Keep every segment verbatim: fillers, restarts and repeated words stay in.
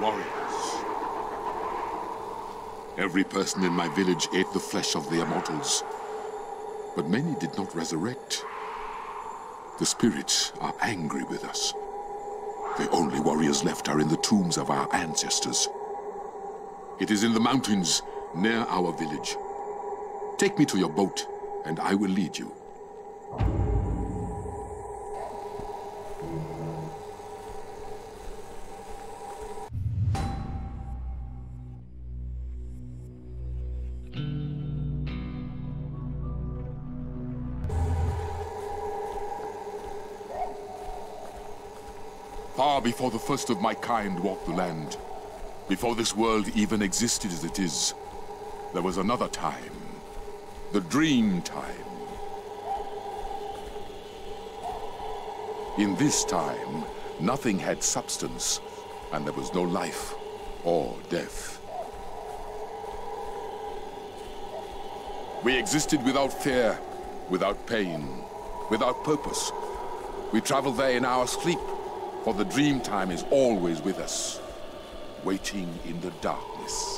Warriors. Every person in my village ate the flesh of the immortals, but many did not resurrect. The spirits are angry with us. The only warriors left are in the tombs of our ancestors. It is in the mountains near our village. Take me to your boat, and I will lead you. Far before the first of my kind walked the land, before this world even existed as it is, there was another time. The Dream Time. In this time, nothing had substance, and there was no life or death. We existed without fear, without pain, without purpose. We traveled there in our sleep, for the Dream Time is always with us, waiting in the darkness.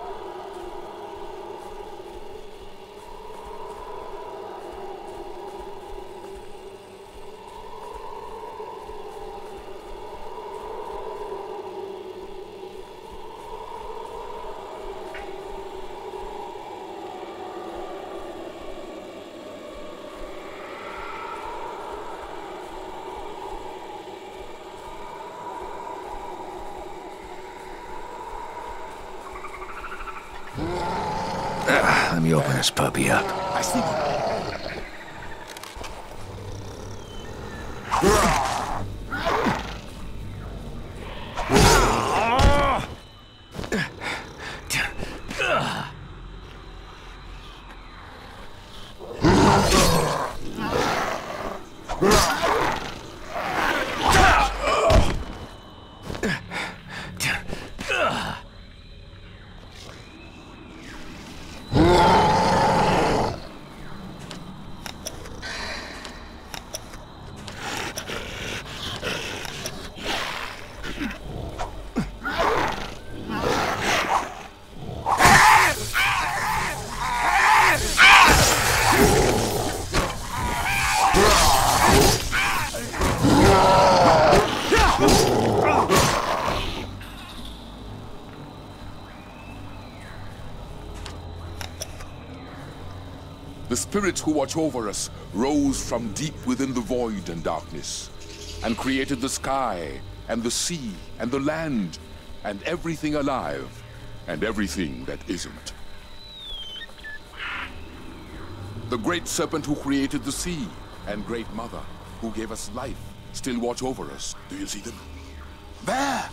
Let me open this puppy up. I see them. The spirits who watch over us rose from deep within the void and darkness, and created the sky, and the sea, and the land, and everything alive, and everything that isn't. The great serpent who created the sea, and Great Mother, who gave us life, still watch over us. Do you see them? There!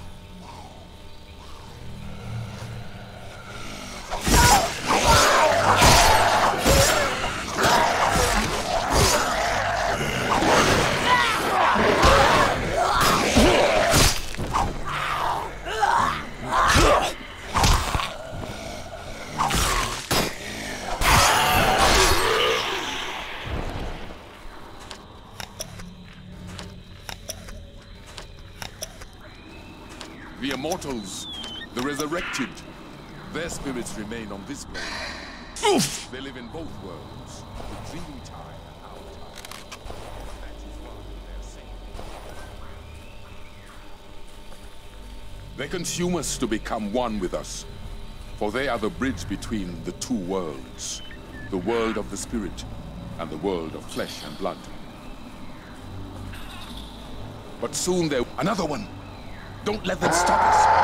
The immortals, the resurrected, their spirits remain on this plane. Oof. They live in both worlds, the Dream Time and our time. That is why they're safe. They consume us to become one with us, for they are the bridge between the two worlds, the world of the spirit and the world of flesh and blood. But soon there... Another one! Don't let them stop us!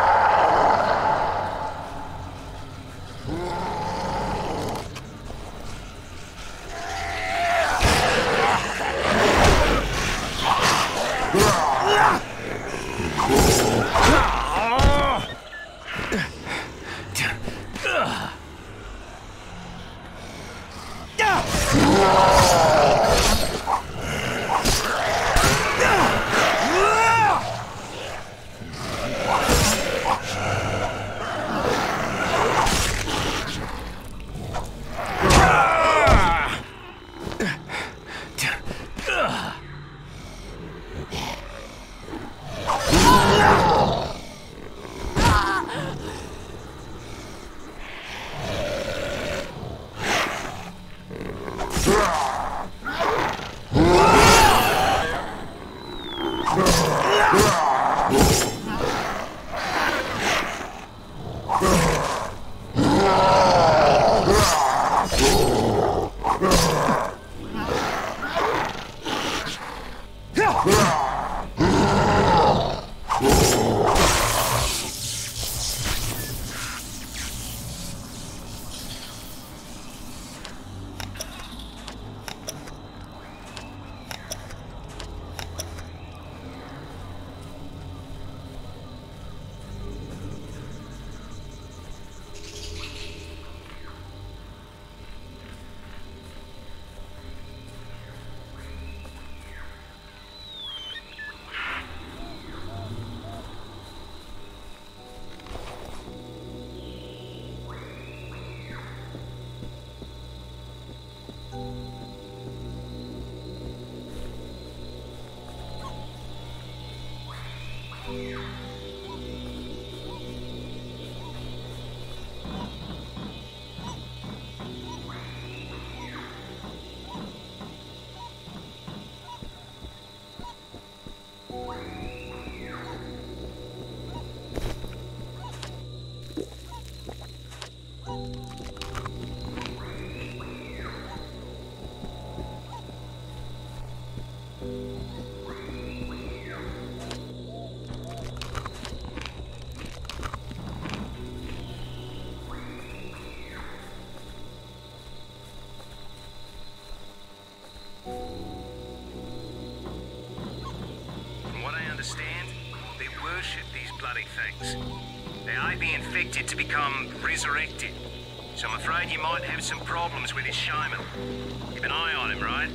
Understand? They worship these bloody things. They are being infected to become resurrected. So I'm afraid you might have some problems with his shaman. Keep an eye on him, right?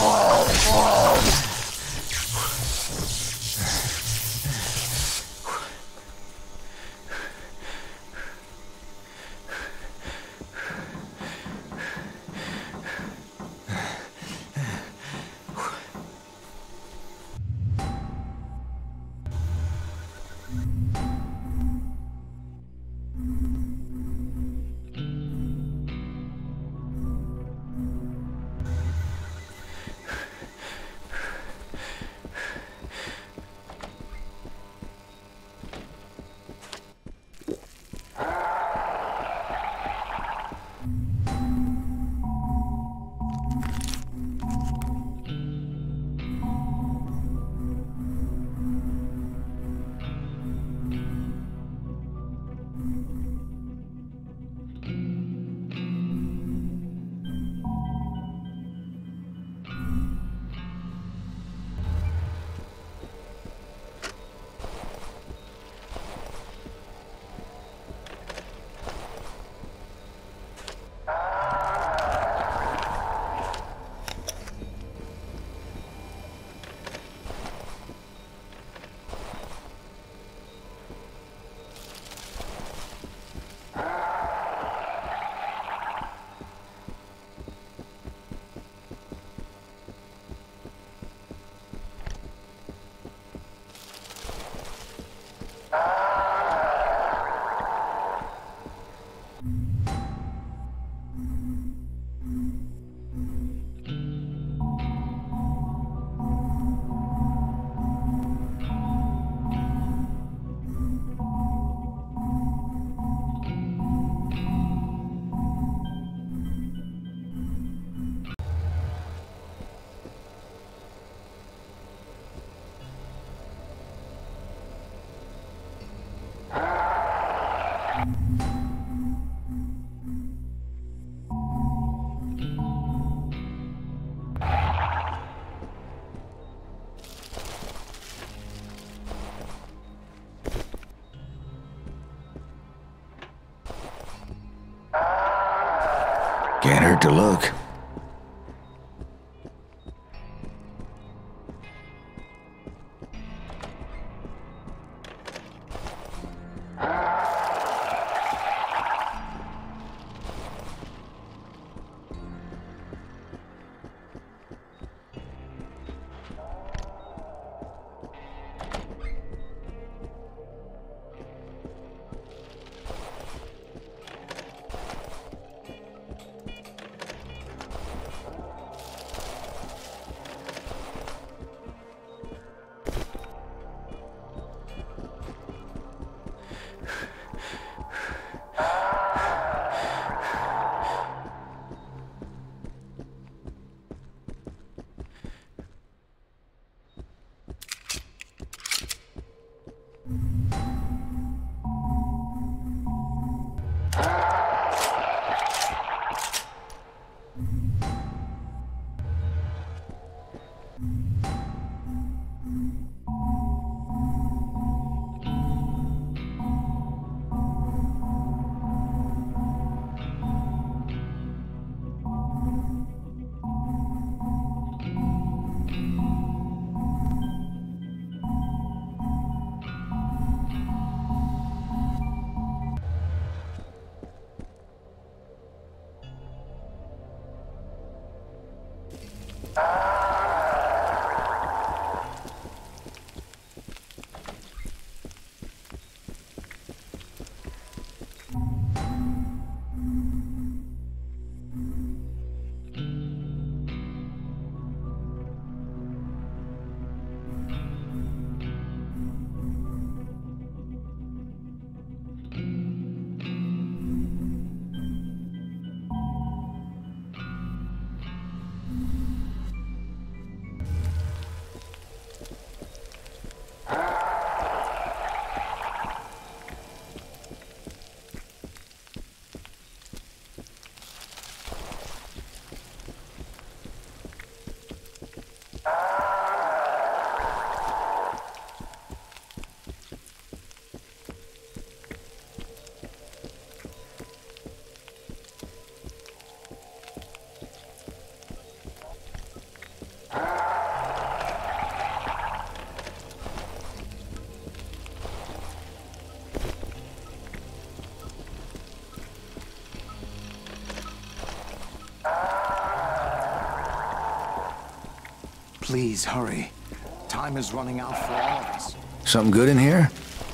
Can't hurt to look. Please, hurry. Time is running out for all of us. Something good in here?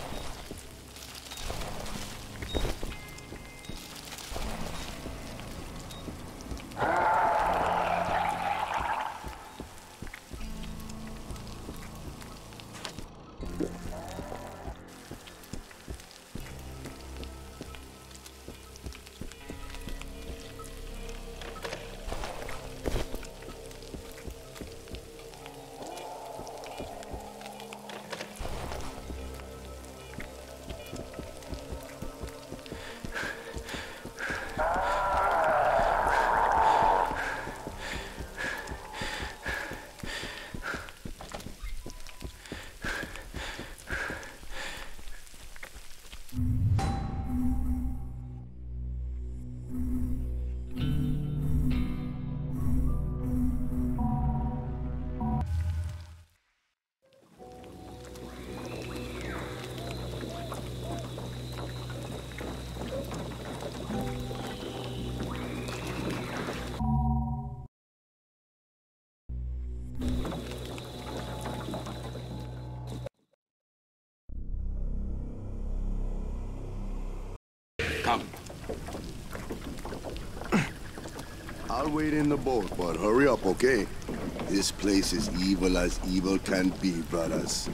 Come. I'll wait in the boat, but hurry up, okay? This place is evil as evil can be, brothers.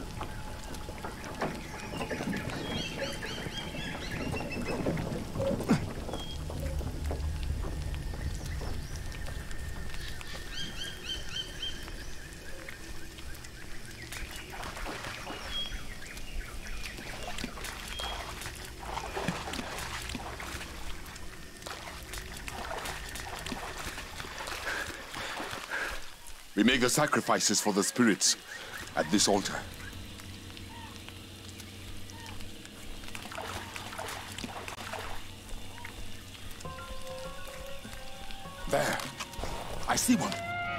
We make the sacrifices for the spirits at this altar. There. I see one.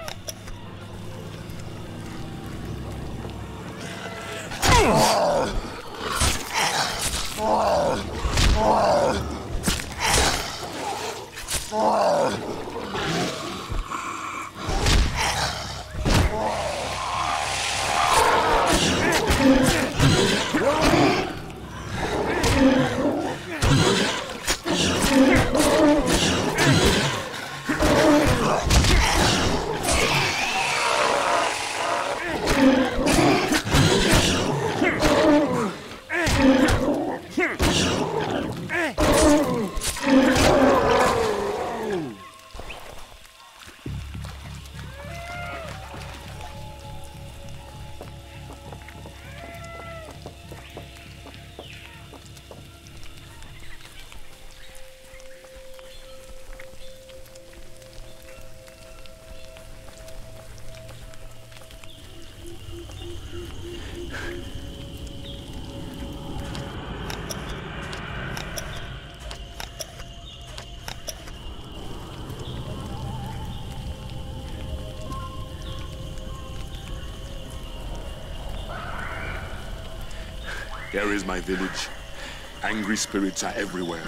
Here is my village. Angry spirits are everywhere.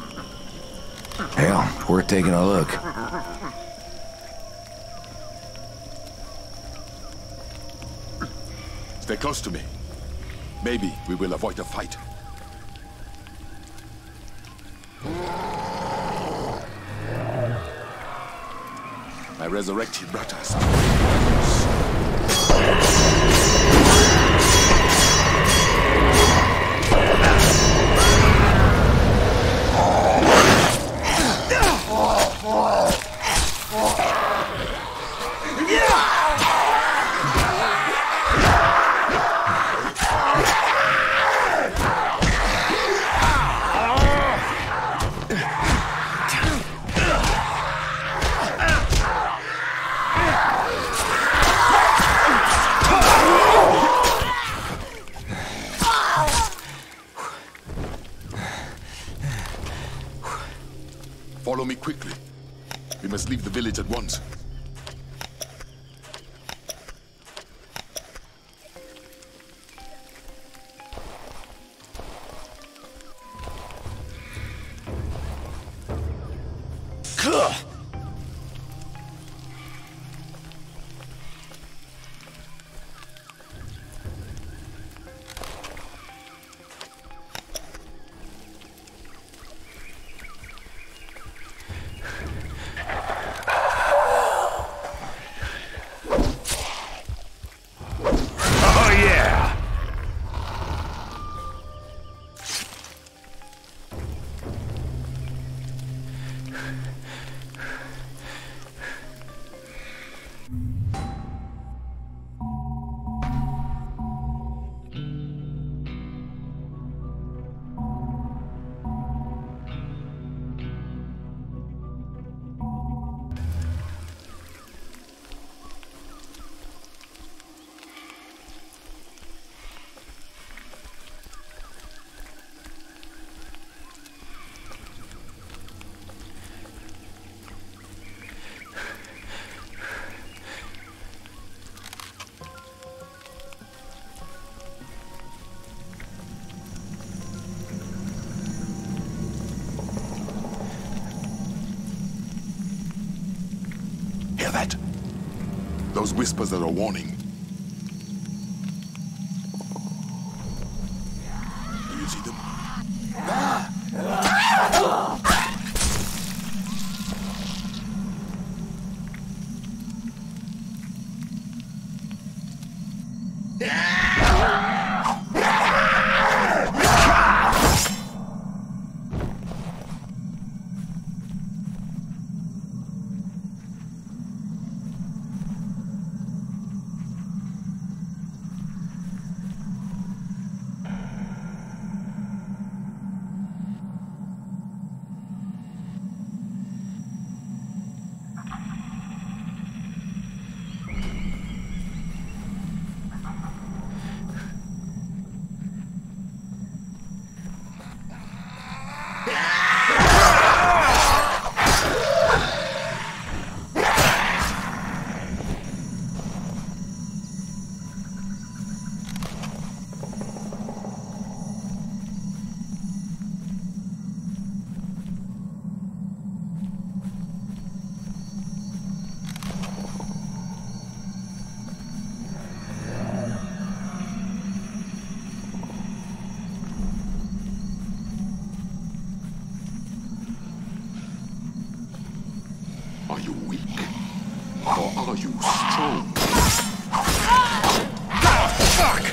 Hell, worth taking a look. Stay close to me. Maybe we will avoid a fight. My resurrected brothers. Follow me quickly. We must leave the village at once. hear that? Those whispers are a warning. Do you see them? Are you weak? Or are you strong? Fuck!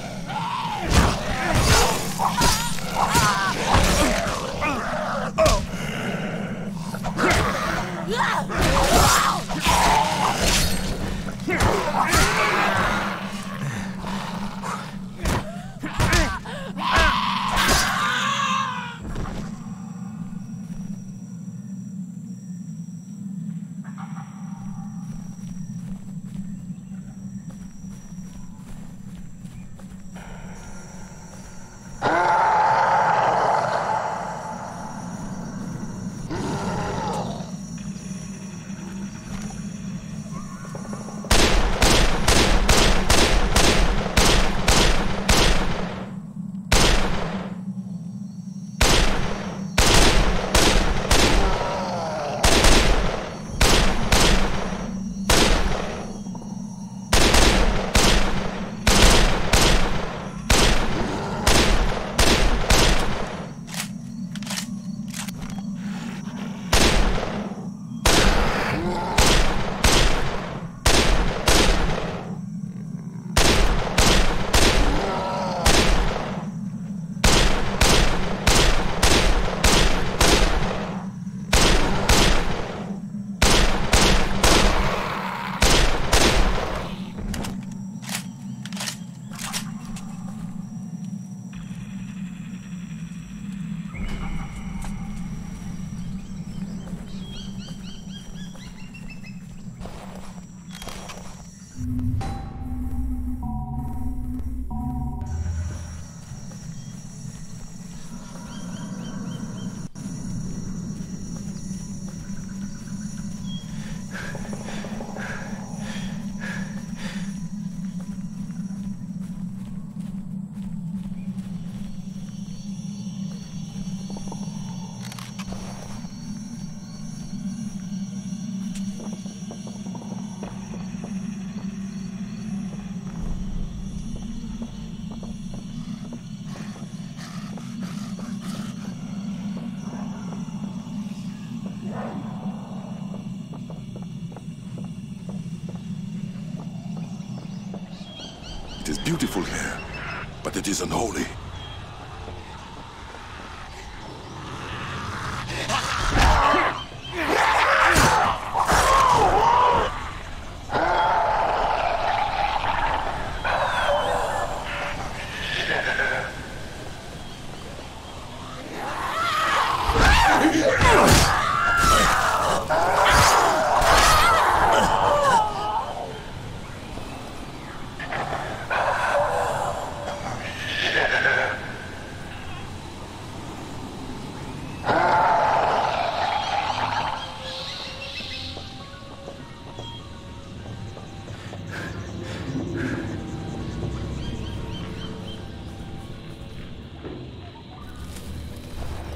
It is beautiful here, but it is unholy.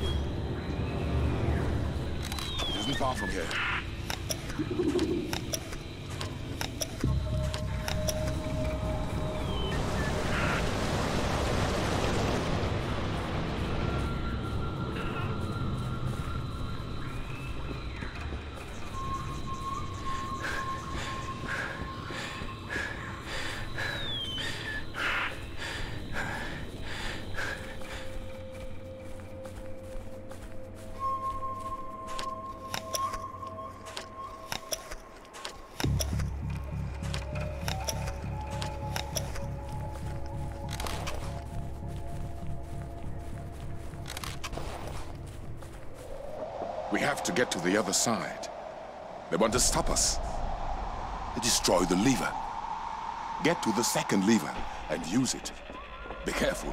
Far from here. We have to get to the other side. They want to stop us. They destroy the lever. Get to the second lever and use it. Be careful.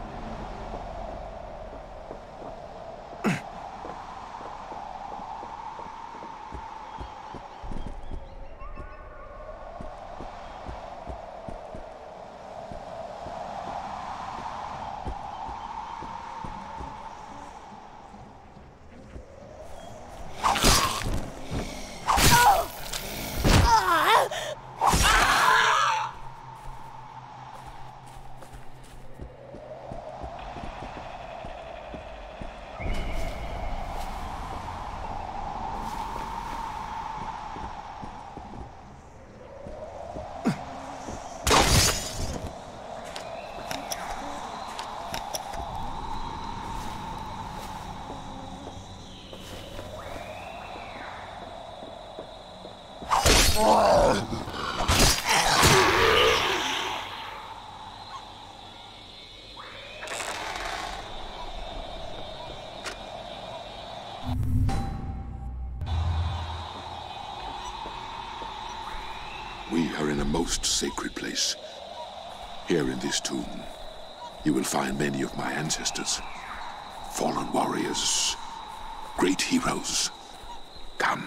We are in a most sacred place. Here in this tomb, you will find many of my ancestors. Fallen warriors, great heroes. Come.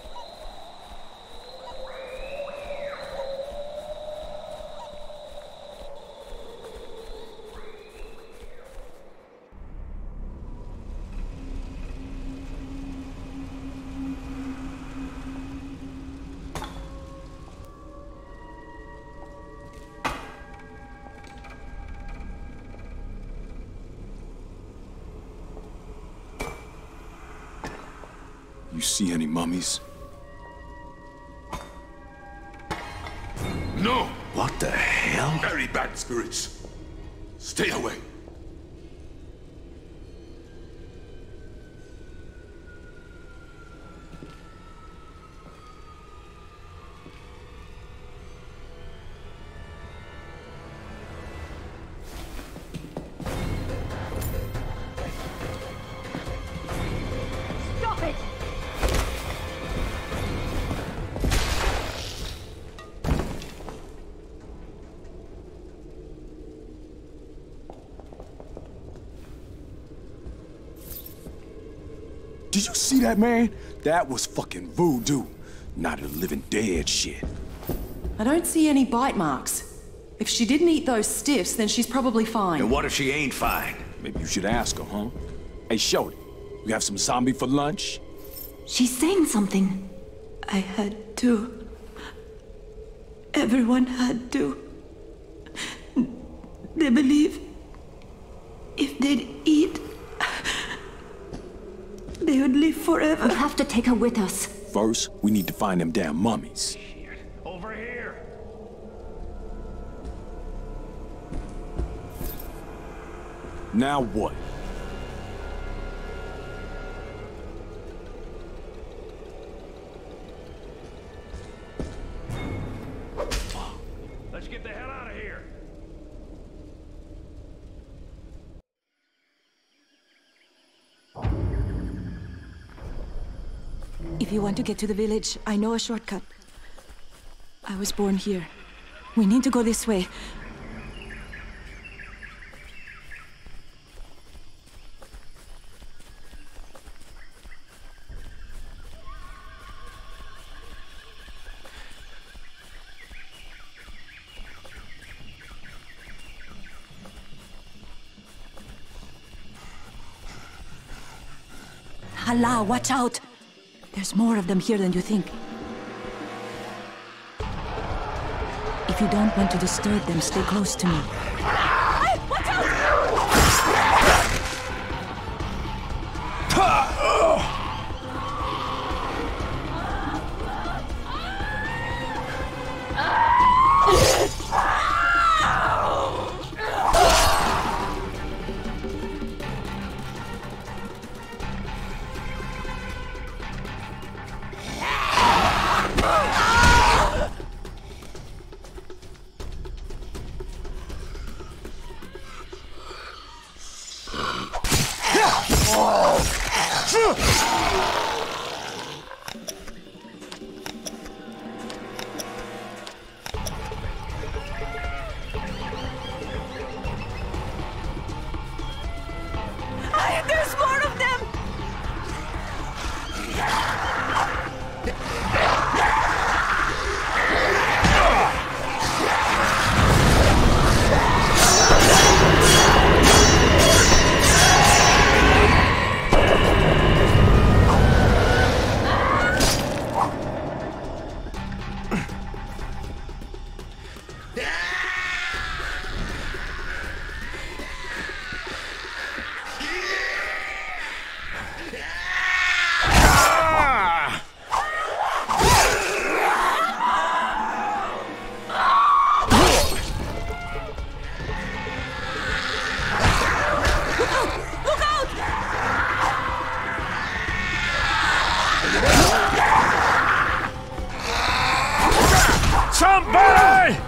You see any mummies? No! What the hell? Very bad spirits. Stay away. Stop it! Did you see that, man? That was fucking voodoo. Not a living dead shit. I don't see any bite marks. If she didn't eat those stiffs, then she's probably fine. And what if she ain't fine? Maybe you should ask her, huh? Hey, Shorty, you have some zombie for lunch? She's saying something. I had to. Everyone had to. They believe if they'd eat, they would live forever. We have to take her with us. First, we need to find them damn mummies. Over here! Now what? Let's get the hell out of here! If you want to get to the village, I know a shortcut. I was born here. We need to go this way. Allah, watch out! There's more of them here than you think. If you don't want to disturb them, stay close to me. Watch out! Oh! Somebody!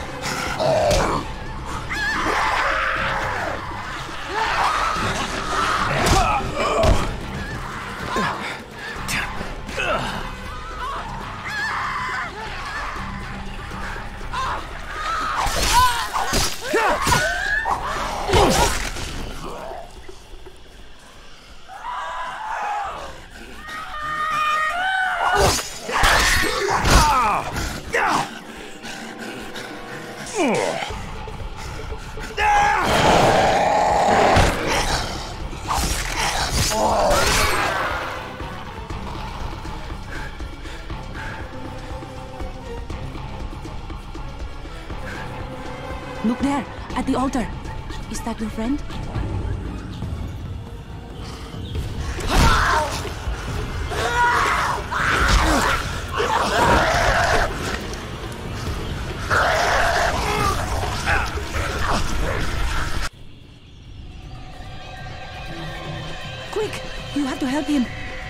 Look there, at the altar. Is that your friend? Quick! You have to help him.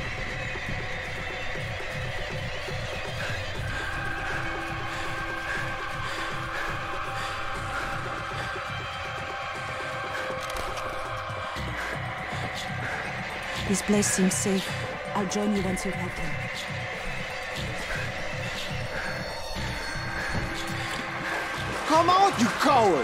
This place seems safe. I'll join you once you've helped him. Come out, you coward!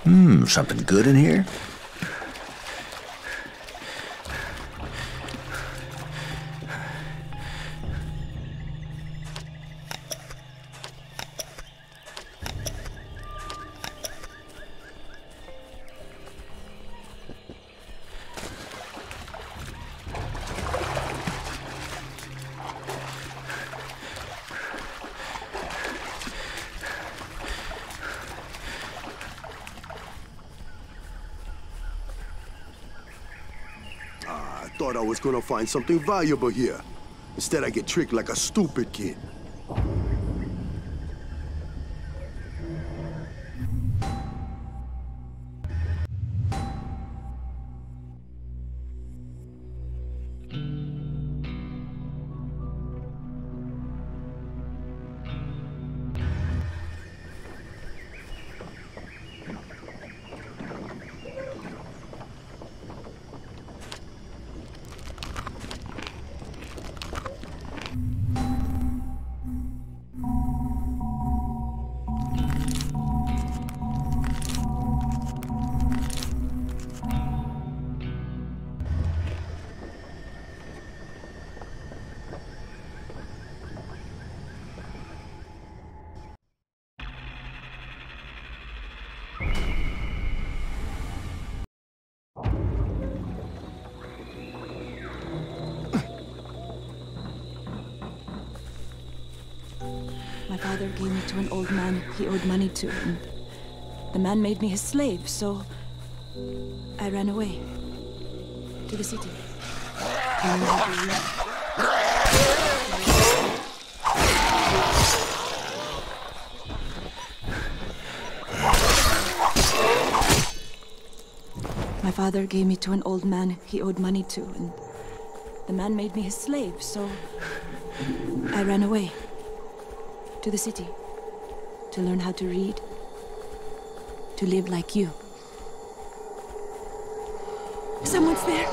Hmm, something good in here? I thought I was gonna find something valuable here. Instead, I get tricked like a stupid kid. My father gave me to an old man he owed money to, and the man made me his slave, so I ran away to the city. My father gave me to an old man he owed money to, and the man made me his slave, so I ran away to the city to learn how to read, to live like you. Someone's there.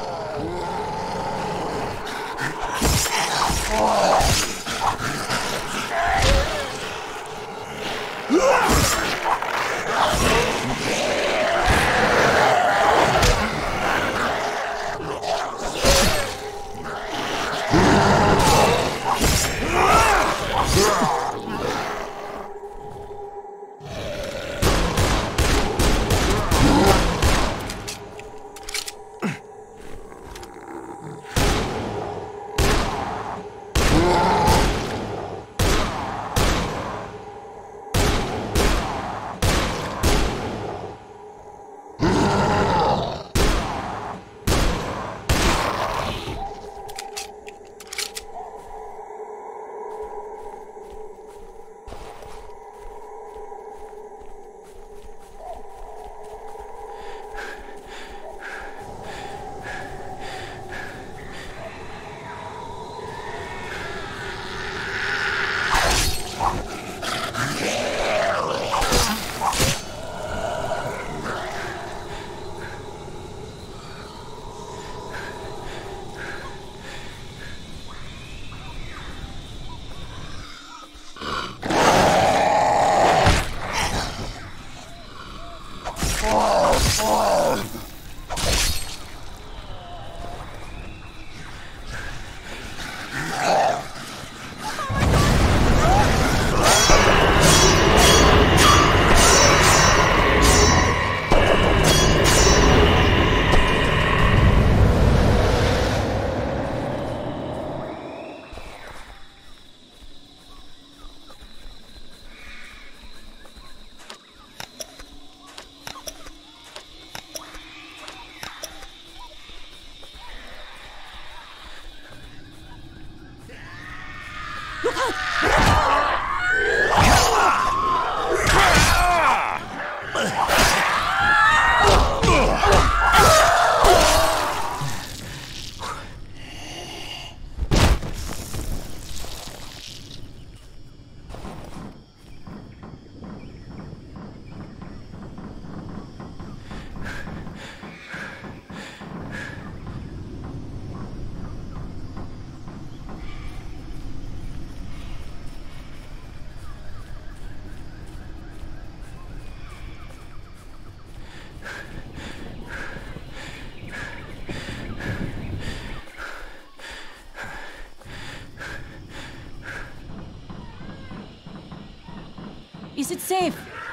Is it safe?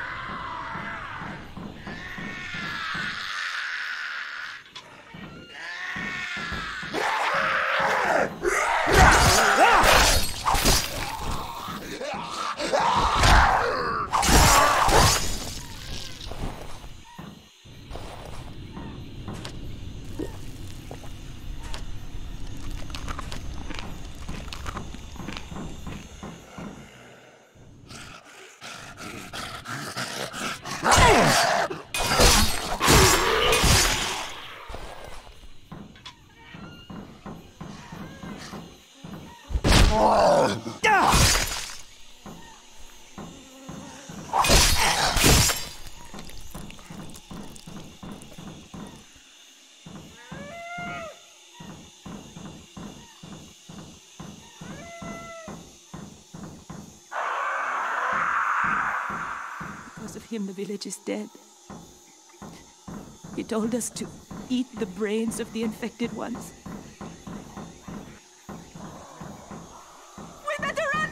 Because of him, the village is dead. He told us to eat the brains of the infected ones. We better run!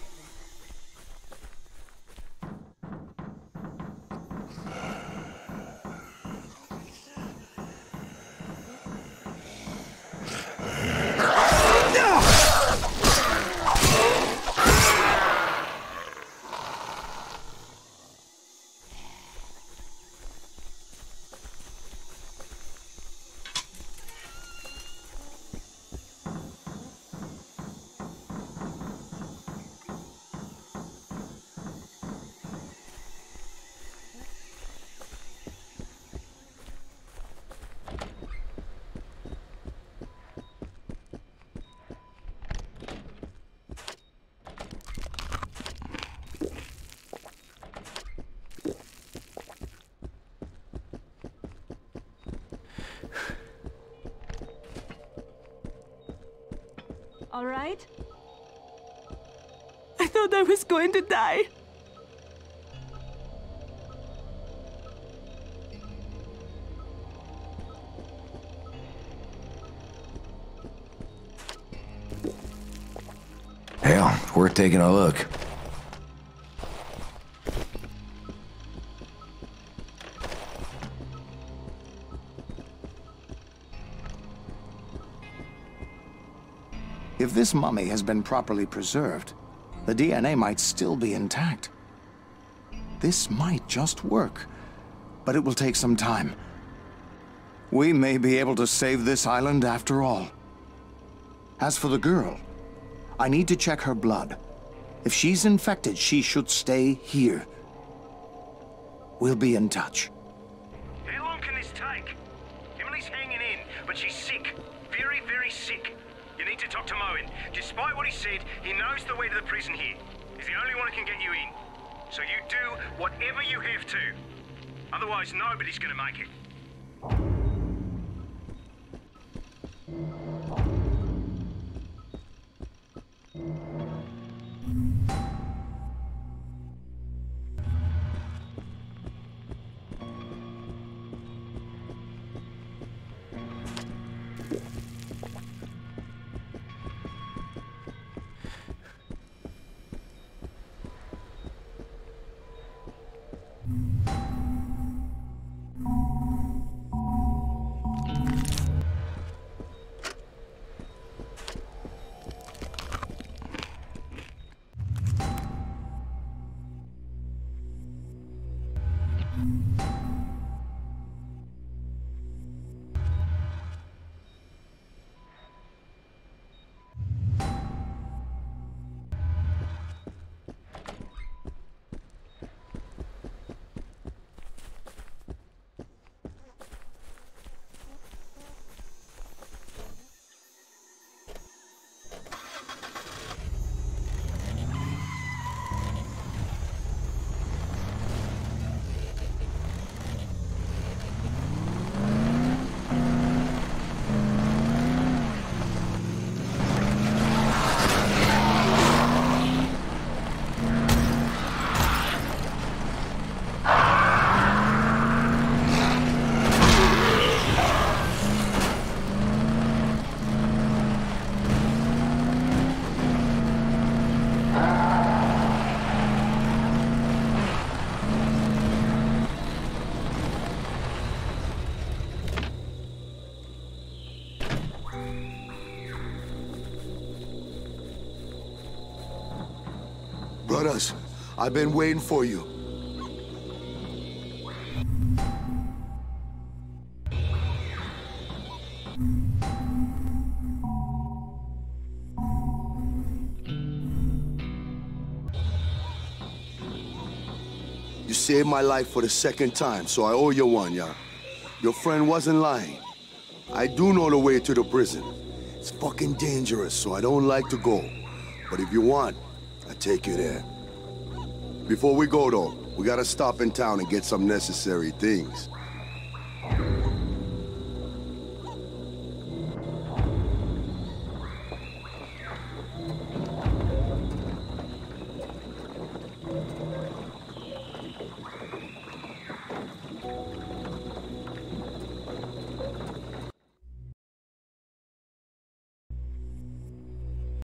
All right? I thought I was going to die. Hell, worth taking a look. If this mummy has been properly preserved, the D N A might still be intact. This might just work, but it will take some time. We may be able to save this island after all. As for the girl, I need to check her blood. If she's infected, she should stay here. We'll be in touch. How long can this take? Emily's hanging in, but she's sick. Very, very sick. You need to talk to Moen. Despite what he said, he knows the way to the prison here. He's the only one who can get you in. So you do whatever you have to. Otherwise, nobody's gonna make it. Brothers, I've been waiting for you. You saved my life for the second time, so I owe you one, yeah. Your friend wasn't lying. I do know the way to the prison. It's fucking dangerous, so I don't like to go. But if you want, I take you there. Before we go, though, we gotta stop in town and get some necessary things.